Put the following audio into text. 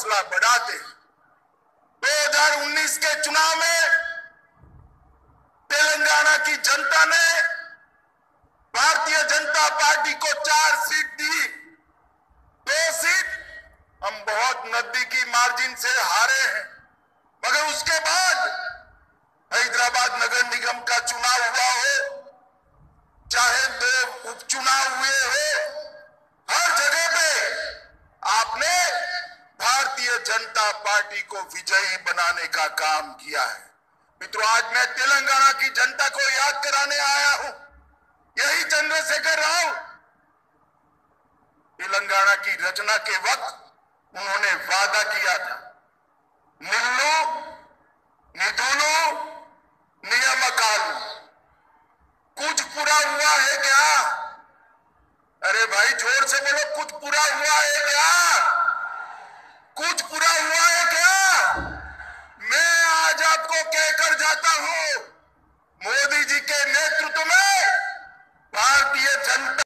हौसला बढ़ाते। 2019 के चुनाव में तेलंगाना की जनता ने भारतीय जनता पार्टी को 4 सीट दी। 2 सीट हम बहुत नजदीकी मार्जिन से हारे हैं, मगर उसके बाद हैदराबाद नगर निगम का चुनाव हुआ हो, चाहे 2 उपचुनाव हुए हो, हर जगह पे आपने भारतीय जनता पार्टी को विजयी बनाने का काम किया है। मित्रों, आज मैं तेलंगाना की जनता को याद कराने आया हूं। यही चंद्रशेखर राव तेलंगाना की रचना के वक्त उन्होंने वादा किया था, निल्लू निधुलू नियमकालू। कुछ पूरा हुआ है क्या? अरे भाई जोर से बोलो, कुछ पूरा हुआ है क्या? कुछ पूरा हुआ है क्या? मैं आज आपको कहकर जाता हूं,